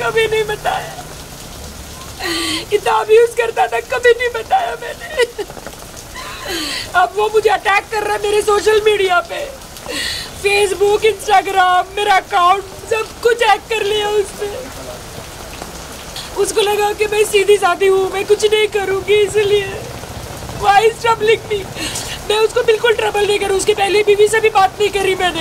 कभी नहीं बताया। इतना अब्यूज करता था, कभी नहीं बताया मैंने। अब वो मुझे अटैक कर रहा है मेरे सोशल मीडिया पे, फेसबुक, इंस्टाग्राम, मेरा अकाउंट सब कुछ हैक कर लिया उसने। उसको लगा कि मैं सीधी सादी हूँ, मैं कुछ नहीं करूँगी, इसलिए Why is troubling me? मैं उसको बिल्कुल ट्रबल नहीं करूँ। उसकी पहली बीवी से भी बात नहीं करी मैंने।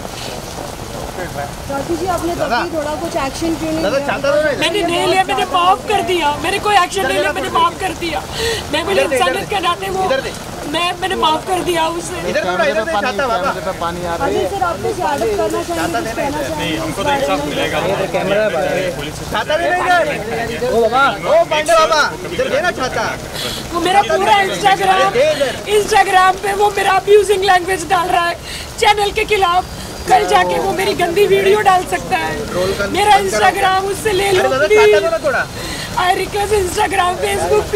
राखी जी, आपने तब भी थोड़ा कुछ एक्शन क्यों नहीं लिया? मैंने नहीं लिया, मैंने माफ कर दिया। मैंने कोई एक्शन नहीं लिया, मैंने माफ कर दिया। मैं बोले इंसानियत के नाते वो मैंने माफ कर दिया उसे। पानी आ रहा है। सर, आप कुछ ऐड करना चाहेंगे? नहीं, हमको तो इंसाफ मिलेगा। कैमरा छाता नहीं इधर। ओ बाबा, ओ पांडे बाबा, इधर देना छाता। वो मेरा पूरा इंस्टाग्राम पे वो मेरा अब्यूजिंग लैंग्वेज डाल रहा है चैनल के खिलाफ। कल जाके वो मेरी गंदी वीडियो डाल सकता है। मेरा इंस्टाग्राम उससे ले लो please. I request Instagram Facebook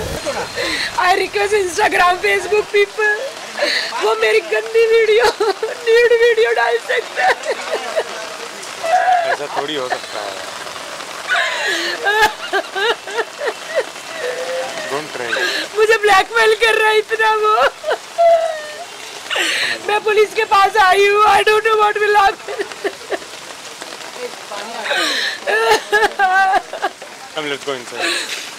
people, वो मेरी गंदी वीडियो न्यूड वीडियो डाल सकता है। ऐसा थोड़ी हो सकता है। Don't try. मुझे ब्लैकमेल कर रहा है इतना वो। मैं पुलिस के पास आई हूँ। I don't know what will happen. Come, let's go inside.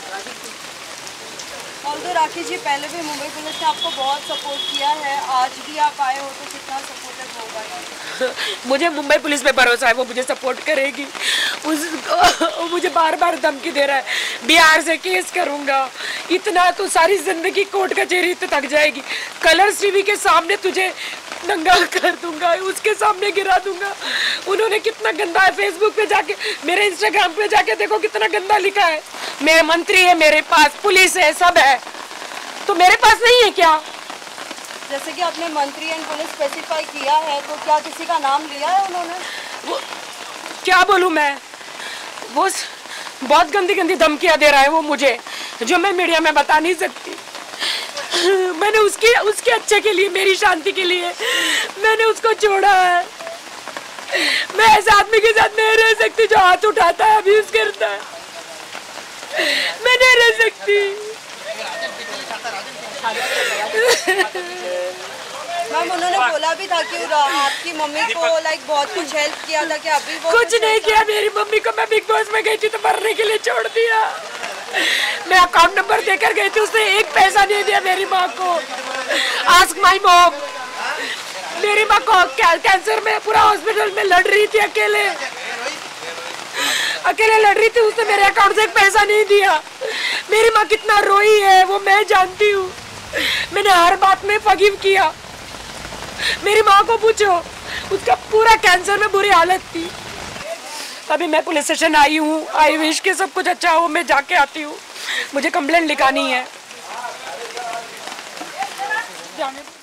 Although Rakhi ji, पहले भी मुंबई पुलिस ने आपको बहुत सपोर्ट किया है, आज भी आप आए हो तो कितना सपोर्टेड होगा? मुझे मुंबई पुलिस पे भरोसा है, वो मुझे सपोर्ट करेगी। मुझे बार बार धमकी दे रहा है, बिहार से केस करूंगा। इतना तो सारी जिंदगी कोर्ट कचहरी तो थक जाएगी। कलर्स टीवी के सामने तुझे नंगा कर दूंगा, उसके सामने गिरा दूंगा। उन्होंने कितना गंदा है फेसबुक पे जाके, मेरे इंस्टाग्राम पे जाके देखो कितना गंदा लिखा है। मेरे मंत्री है, मेरे पास पुलिस है, सब है, तो मेरे पास नहीं है क्या? जैसे कि आपने मंत्री एंड पुलिस स्पेसिफाई किया है, तो क्या किसी का नाम लिया है उन्होंने? वो क्या बोलूँ मैं, वो बहुत गंदी गंदी धमकियाँ दे रहा है वो मुझे, जो मैं मीडिया में बता नहीं सकती। मैंने उसके अच्छे के लिए, मेरी शांति के लिए मैंने उसको छोड़ा है। मैं ऐसे आदमी के साथ नहीं रह सकती जो हाथ उठाता है, अब्यूज करता है। मैं नहीं रह सकती। मैम, उन्होंने बोला भी था कि आपकी मम्मी को बहुत कुछ हेल्प किया था, कि अभी वो कुछ नहीं किया। मेरी मम्मी को मैं बिग बॉस में गई थी तो मरने के लिए छोड़ दिया। मैं अकाउंट नंबर देकर गई थी, उसने एक पैसा नहीं दिया मेरी माँ को। Ask my mom. मेरी माँ को कैंसर में पूरा हॉस्पिटल में लड़ रही थी, अकेले लड़ रही थी। उसने मेरे अकाउंट से एक पैसा नहीं दिया। मेरी माँ कितना रोई है वो मैं जानती हूँ। मैंने हर बात में फॉरगिव किया। मेरी माँ को पूछो, उसका पूरा कैंसर में बुरी हालत थी। अभी मैं पुलिस स्टेशन आई हूँ। आई विश के सब कुछ अच्छा हो, मैं जाके आती हूँ। मुझे कंप्लेंट लिखानी है।